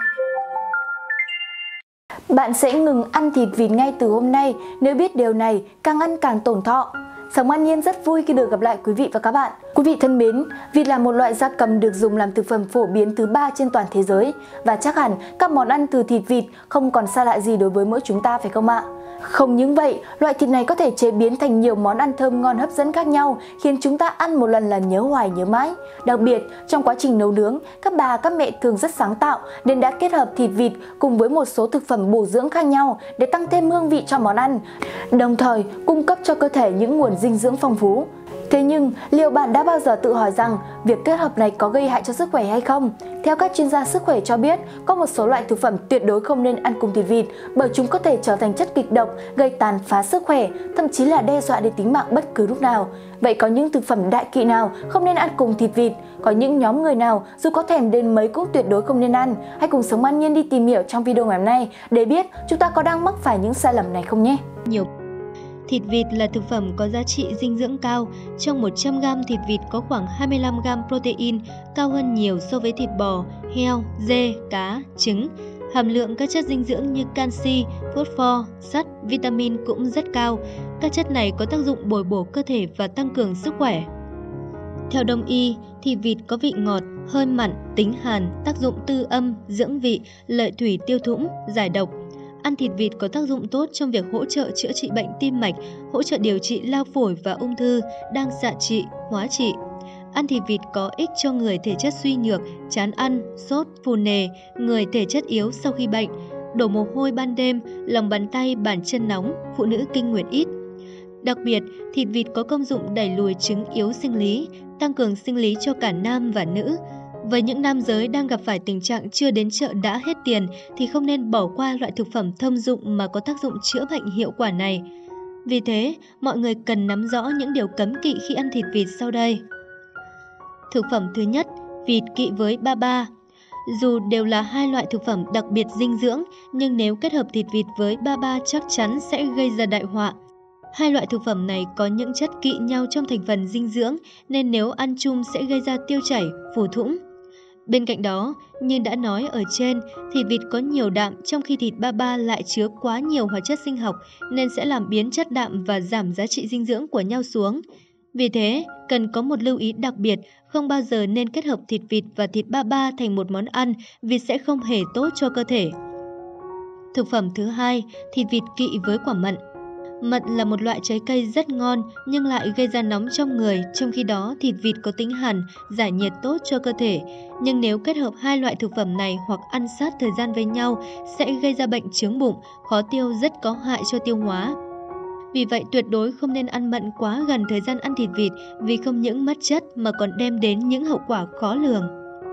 Bạn sẽ ngừng ăn thịt vịt ngay từ hôm nay, nếu biết điều này, càng ăn càng tổn thọ. Sống An Nhiên rất vui khi được gặp lại quý vị và các bạn. Quý vị thân mến, vịt là một loại gia cầm được dùng làm thực phẩm phổ biến thứ 3 trên toàn thế giới. Và chắc hẳn các món ăn từ thịt vịt không còn xa lạ gì đối với mỗi chúng ta phải không ạ? Không những vậy, loại thịt này có thể chế biến thành nhiều món ăn thơm ngon hấp dẫn khác nhau, khiến chúng ta ăn một lần là nhớ hoài nhớ mãi. Đặc biệt, trong quá trình nấu nướng, các bà các mẹ thường rất sáng tạo nên đã kết hợp thịt vịt cùng với một số thực phẩm bổ dưỡng khác nhau để tăng thêm hương vị cho món ăn, đồng thời cung cấp cho cơ thể những nguồn dinh dưỡng phong phú. Thế nhưng, liệu bạn đã bao giờ tự hỏi rằng việc kết hợp này có gây hại cho sức khỏe hay không? Theo các chuyên gia sức khỏe cho biết, có một số loại thực phẩm tuyệt đối không nên ăn cùng thịt vịt bởi chúng có thể trở thành chất kịch độc, gây tàn phá sức khỏe, thậm chí là đe dọa đến tính mạng bất cứ lúc nào. Vậy có những thực phẩm đại kỵ nào không nên ăn cùng thịt vịt? Có những nhóm người nào dù có thèm đến mấy cũng tuyệt đối không nên ăn? Hãy cùng Sống An Nhiên đi tìm hiểu trong video ngày hôm nay để biết chúng ta có đang mắc phải những sai lầm này không nhé! Thịt vịt là thực phẩm có giá trị dinh dưỡng cao. Trong 100g thịt vịt có khoảng 25g protein, cao hơn nhiều so với thịt bò, heo, dê, cá, trứng. Hàm lượng các chất dinh dưỡng như canxi, phosphor, sắt, vitamin cũng rất cao. Các chất này có tác dụng bồi bổ cơ thể và tăng cường sức khỏe. Theo Đông y, thịt vịt có vị ngọt, hơi mặn, tính hàn, tác dụng tư âm, dưỡng vị, lợi thủy tiêu thủng, giải độc. Ăn thịt vịt có tác dụng tốt trong việc hỗ trợ chữa trị bệnh tim mạch, hỗ trợ điều trị lao phổi và ung thư, đang xạ trị, hóa trị. Ăn thịt vịt có ích cho người thể chất suy nhược, chán ăn, sốt, phù nề, người thể chất yếu sau khi bệnh, đổ mồ hôi ban đêm, lòng bàn tay, bàn chân nóng, phụ nữ kinh nguyệt ít. Đặc biệt, thịt vịt có công dụng đẩy lùi chứng yếu sinh lý, tăng cường sinh lý cho cả nam và nữ. Với những nam giới đang gặp phải tình trạng chưa đến chợ đã hết tiền thì không nên bỏ qua loại thực phẩm thông dụng mà có tác dụng chữa bệnh hiệu quả này. Vì thế, mọi người cần nắm rõ những điều cấm kỵ khi ăn thịt vịt sau đây. Thực phẩm thứ nhất, vịt kỵ với ba. Dù đều là hai loại thực phẩm đặc biệt dinh dưỡng, nhưng nếu kết hợp thịt vịt với ba chắc chắn sẽ gây ra đại họa. Hai loại thực phẩm này có những chất kỵ nhau trong thành phần dinh dưỡng nên nếu ăn chung sẽ gây ra tiêu chảy, phù thủng. Bên cạnh đó, như đã nói ở trên, thịt vịt có nhiều đạm trong khi thịt ba lại chứa quá nhiều hóa chất sinh học nên sẽ làm biến chất đạm và giảm giá trị dinh dưỡng của nhau xuống. Vì thế, cần có một lưu ý đặc biệt, không bao giờ nên kết hợp thịt vịt và thịt ba thành một món ăn vì sẽ không hề tốt cho cơ thể. Thực phẩm thứ hai, thịt vịt kỵ với quả mận. Mận là một loại trái cây rất ngon nhưng lại gây ra nóng trong người, trong khi đó thịt vịt có tính hàn, giải nhiệt tốt cho cơ thể. Nhưng nếu kết hợp hai loại thực phẩm này hoặc ăn sát thời gian với nhau sẽ gây ra bệnh chướng bụng, khó tiêu rất có hại cho tiêu hóa. Vì vậy tuyệt đối không nên ăn mận quá gần thời gian ăn thịt vịt vì không những mất chất mà còn đem đến những hậu quả khó lường.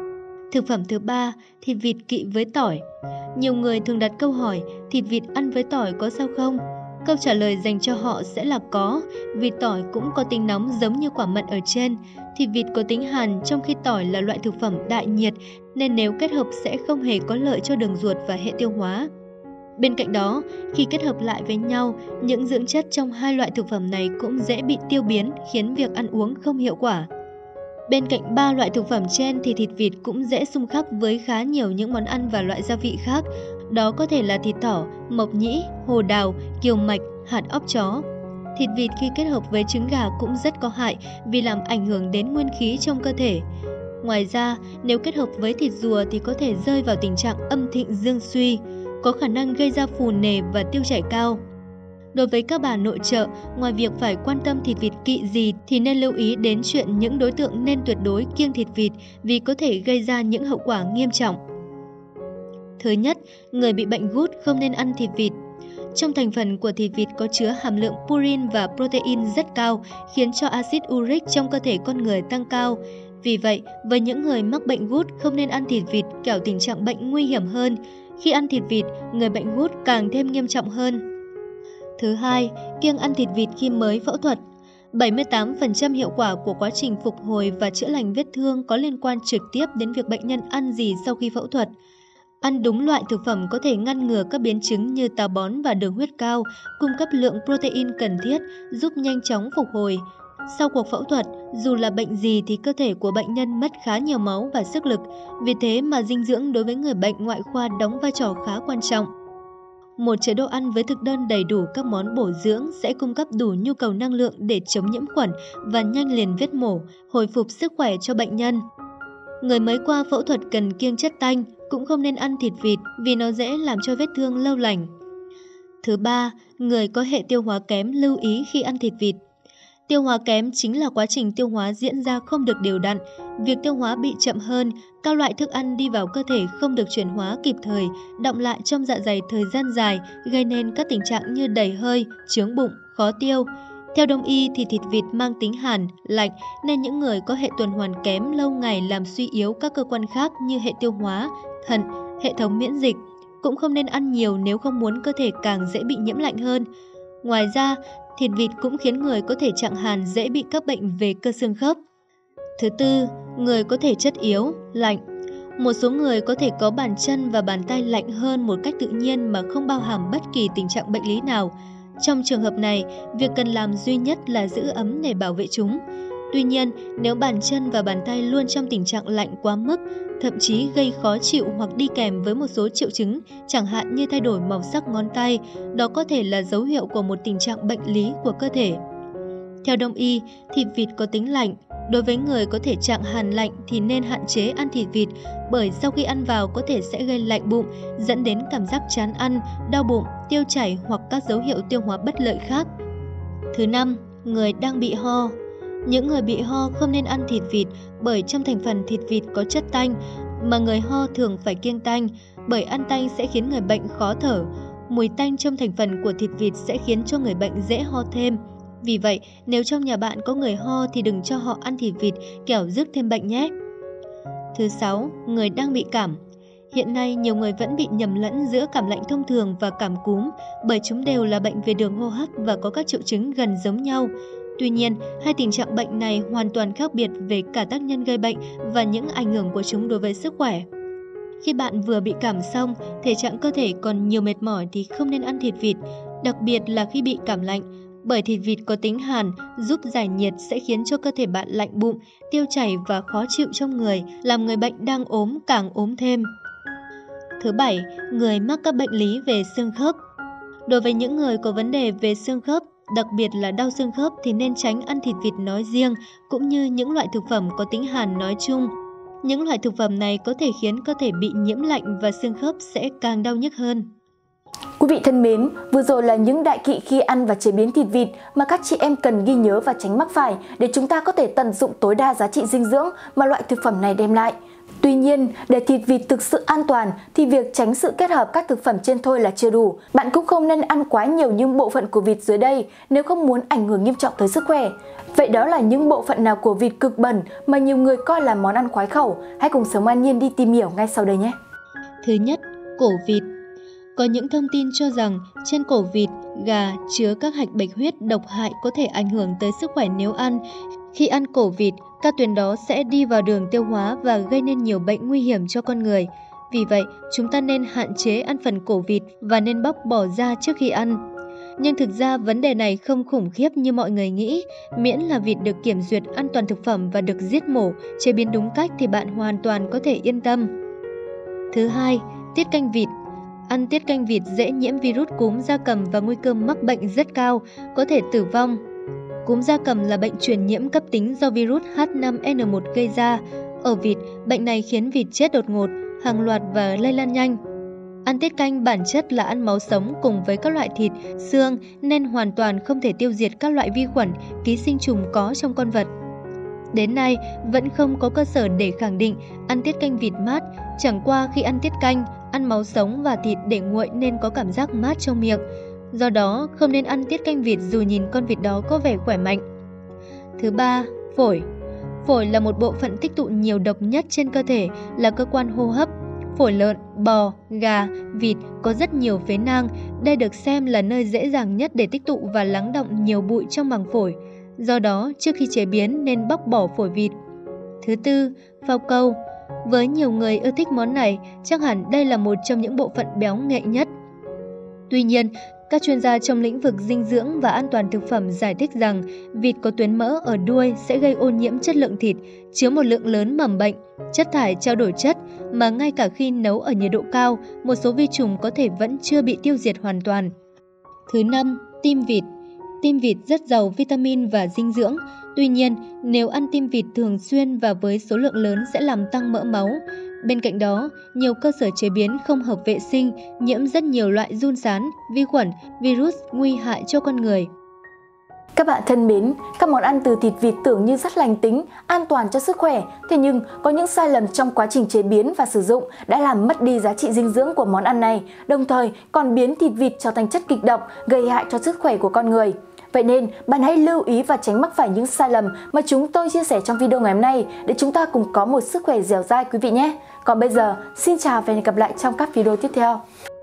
Thực phẩm thứ ba, thịt vịt kỵ với tỏi. Nhiều người thường đặt câu hỏi thịt vịt ăn với tỏi có sao không? Câu trả lời dành cho họ sẽ là có, vì tỏi cũng có tính nóng giống như quả mận ở trên. Thịt vịt có tính hàn trong khi tỏi là loại thực phẩm đại nhiệt nên nếu kết hợp sẽ không hề có lợi cho đường ruột và hệ tiêu hóa. Bên cạnh đó, khi kết hợp lại với nhau, những dưỡng chất trong hai loại thực phẩm này cũng dễ bị tiêu biến khiến việc ăn uống không hiệu quả. Bên cạnh ba loại thực phẩm trên thì thịt vịt cũng dễ xung khắc với khá nhiều những món ăn và loại gia vị khác. Đó có thể là thịt thỏ, mộc nhĩ, hồ đào, kiều mạch, hạt óc chó. Thịt vịt khi kết hợp với trứng gà cũng rất có hại vì làm ảnh hưởng đến nguyên khí trong cơ thể. Ngoài ra, nếu kết hợp với thịt rùa thì có thể rơi vào tình trạng âm thịnh dương suy, có khả năng gây ra phù nề và tiêu chảy cao. Đối với các bà nội trợ, ngoài việc phải quan tâm thịt vịt kỵ gì thì nên lưu ý đến chuyện những đối tượng nên tuyệt đối kiêng thịt vịt vì có thể gây ra những hậu quả nghiêm trọng. Thứ nhất, người bị bệnh gút không nên ăn thịt vịt. Trong thành phần của thịt vịt có chứa hàm lượng purin và protein rất cao, khiến cho axit uric trong cơ thể con người tăng cao. Vì vậy, với những người mắc bệnh gút không nên ăn thịt vịt kẻo tình trạng bệnh nguy hiểm hơn. Khi ăn thịt vịt, người bệnh gút càng thêm nghiêm trọng hơn. Thứ hai, kiêng ăn thịt vịt khi mới phẫu thuật. 78% hiệu quả của quá trình phục hồi và chữa lành vết thương có liên quan trực tiếp đến việc bệnh nhân ăn gì sau khi phẫu thuật. Ăn đúng loại thực phẩm có thể ngăn ngừa các biến chứng như táo bón và đường huyết cao, cung cấp lượng protein cần thiết, giúp nhanh chóng phục hồi. Sau cuộc phẫu thuật, dù là bệnh gì thì cơ thể của bệnh nhân mất khá nhiều máu và sức lực, vì thế mà dinh dưỡng đối với người bệnh ngoại khoa đóng vai trò khá quan trọng. Một chế độ ăn với thực đơn đầy đủ các món bổ dưỡng sẽ cung cấp đủ nhu cầu năng lượng để chống nhiễm khuẩn và nhanh liền vết mổ, hồi phục sức khỏe cho bệnh nhân. Người mới qua phẫu thuật cần kiêng chất tanh, cũng không nên ăn thịt vịt vì nó dễ làm cho vết thương lâu lành. Thứ ba, người có hệ tiêu hóa kém lưu ý khi ăn thịt vịt. Tiêu hóa kém chính là quá trình tiêu hóa diễn ra không được đều đặn, việc tiêu hóa bị chậm hơn, các loại thức ăn đi vào cơ thể không được chuyển hóa kịp thời, đọng lại trong dạ dày thời gian dài, gây nên các tình trạng như đầy hơi, chướng bụng, khó tiêu. Theo Đông y thì thịt vịt mang tính hàn, lạnh nên những người có hệ tuần hoàn kém lâu ngày làm suy yếu các cơ quan khác như hệ tiêu hóa, thận, hệ thống miễn dịch. Cũng không nên ăn nhiều nếu không muốn cơ thể càng dễ bị nhiễm lạnh hơn. Ngoài ra, thịt vịt cũng khiến người có thể trạng hàn dễ bị các bệnh về cơ xương khớp. Thứ tư, người có thể chất yếu, lạnh. Một số người có thể có bàn chân và bàn tay lạnh hơn một cách tự nhiên mà không bao hàm bất kỳ tình trạng bệnh lý nào. Trong trường hợp này, việc cần làm duy nhất là giữ ấm để bảo vệ chúng. Tuy nhiên, nếu bàn chân và bàn tay luôn trong tình trạng lạnh quá mức, thậm chí gây khó chịu hoặc đi kèm với một số triệu chứng, chẳng hạn như thay đổi màu sắc ngón tay, đó có thể là dấu hiệu của một tình trạng bệnh lý của cơ thể. Theo Đông y, thịt vịt có tính lạnh. Đối với người có thể trạng hàn lạnh thì nên hạn chế ăn thịt vịt, bởi sau khi ăn vào có thể sẽ gây lạnh bụng, dẫn đến cảm giác chán ăn, đau bụng, tiêu chảy hoặc các dấu hiệu tiêu hóa bất lợi khác. Thứ năm, người đang bị ho. Những người bị ho không nên ăn thịt vịt bởi trong thành phần thịt vịt có chất tanh, mà người ho thường phải kiêng tanh, bởi ăn tanh sẽ khiến người bệnh khó thở. Mùi tanh trong thành phần của thịt vịt sẽ khiến cho người bệnh dễ ho thêm. Vì vậy, nếu trong nhà bạn có người ho thì đừng cho họ ăn thịt vịt, kẻo rước thêm bệnh nhé. Thứ sáu, người đang bị cảm. Hiện nay, nhiều người vẫn bị nhầm lẫn giữa cảm lạnh thông thường và cảm cúm, bởi chúng đều là bệnh về đường hô hấp và có các triệu chứng gần giống nhau. Tuy nhiên, hai tình trạng bệnh này hoàn toàn khác biệt về cả tác nhân gây bệnh và những ảnh hưởng của chúng đối với sức khỏe. Khi bạn vừa bị cảm xong, thể trạng cơ thể còn nhiều mệt mỏi thì không nên ăn thịt vịt, đặc biệt là khi bị cảm lạnh, bởi thịt vịt có tính hàn, giúp giải nhiệt sẽ khiến cho cơ thể bạn lạnh bụng, tiêu chảy và khó chịu trong người, làm người bệnh đang ốm càng ốm thêm. Thứ bảy, người mắc các bệnh lý về xương khớp. Đối với những người có vấn đề về xương khớp, đặc biệt là đau xương khớp thì nên tránh ăn thịt vịt nói riêng, cũng như những loại thực phẩm có tính hàn nói chung. Những loại thực phẩm này có thể khiến cơ thể bị nhiễm lạnh và xương khớp sẽ càng đau nhức hơn. Quý vị thân mến, vừa rồi là những đại kỵ khi ăn và chế biến thịt vịt mà các chị em cần ghi nhớ và tránh mắc phải để chúng ta có thể tận dụng tối đa giá trị dinh dưỡng mà loại thực phẩm này đem lại. Tuy nhiên, để thịt vịt thực sự an toàn thì việc tránh sự kết hợp các thực phẩm trên thôi là chưa đủ. Bạn cũng không nên ăn quá nhiều những bộ phận của vịt dưới đây nếu không muốn ảnh hưởng nghiêm trọng tới sức khỏe. Vậy đó là những bộ phận nào của vịt cực bẩn mà nhiều người coi là món ăn khoái khẩu? Hãy cùng Sống An Nhiên đi tìm hiểu ngay sau đây nhé! Thứ nhất, cổ vịt. Có những thông tin cho rằng trên cổ vịt, gà chứa các hạch bạch huyết độc hại có thể ảnh hưởng tới sức khỏe nếu ăn. Khi ăn cổ vịt, các tuyến đó sẽ đi vào đường tiêu hóa và gây nên nhiều bệnh nguy hiểm cho con người. Vì vậy, chúng ta nên hạn chế ăn phần cổ vịt và nên bóc bỏ da trước khi ăn. Nhưng thực ra vấn đề này không khủng khiếp như mọi người nghĩ, miễn là vịt được kiểm duyệt an toàn thực phẩm và được giết mổ, chế biến đúng cách thì bạn hoàn toàn có thể yên tâm. Thứ hai, tiết canh vịt. Ăn tiết canh vịt dễ nhiễm virus cúm gia cầm và nguy cơ mắc bệnh rất cao, có thể tử vong. Cúm gia cầm là bệnh truyền nhiễm cấp tính do virus H5N1 gây ra. Ở vịt, bệnh này khiến vịt chết đột ngột, hàng loạt và lây lan nhanh. Ăn tiết canh bản chất là ăn máu sống cùng với các loại thịt, xương nên hoàn toàn không thể tiêu diệt các loại vi khuẩn, ký sinh trùng có trong con vật. Đến nay, vẫn không có cơ sở để khẳng định ăn tiết canh vịt mát, chẳng qua khi ăn tiết canh, ăn máu sống và thịt để nguội nên có cảm giác mát trong miệng. Do đó, không nên ăn tiết canh vịt dù nhìn con vịt đó có vẻ khỏe mạnh. Thứ ba, phổi. Phổi là một bộ phận tích tụ nhiều độc nhất trên cơ thể, là cơ quan hô hấp. Phổi lợn, bò, gà, vịt có rất nhiều phế nang. Đây được xem là nơi dễ dàng nhất để tích tụ và lắng đọng nhiều bụi trong màng phổi. Do đó, trước khi chế biến nên bóc bỏ phổi vịt. Thứ tư, phao câu. Với nhiều người ưa thích món này, chắc hẳn đây là một trong những bộ phận béo nghệ nhất. Tuy nhiên, Các chuyên gia trong lĩnh vực dinh dưỡng và an toàn thực phẩm giải thích rằng vịt có tuyến mỡ ở đuôi sẽ gây ô nhiễm chất lượng thịt, chứa một lượng lớn mầm bệnh, chất thải trao đổi chất mà ngay cả khi nấu ở nhiệt độ cao, một số vi trùng có thể vẫn chưa bị tiêu diệt hoàn toàn. Thứ 5. Tim vịt. Tim vịt rất giàu vitamin và dinh dưỡng. Tuy nhiên, nếu ăn tim vịt thường xuyên và với số lượng lớn sẽ làm tăng mỡ máu. Bên cạnh đó, nhiều cơ sở chế biến không hợp vệ sinh nhiễm rất nhiều loại giun sán, vi khuẩn, virus nguy hại cho con người. Các bạn thân mến, các món ăn từ thịt vịt tưởng như rất lành tính, an toàn cho sức khỏe, thế nhưng có những sai lầm trong quá trình chế biến và sử dụng đã làm mất đi giá trị dinh dưỡng của món ăn này, đồng thời còn biến thịt vịt trở thành chất kịch độc gây hại cho sức khỏe của con người. Vậy nên, bạn hãy lưu ý và tránh mắc phải những sai lầm mà chúng tôi chia sẻ trong video ngày hôm nay để chúng ta cùng có một sức khỏe dẻo dai quý vị nhé. Còn bây giờ, xin chào và hẹn gặp lại trong các video tiếp theo.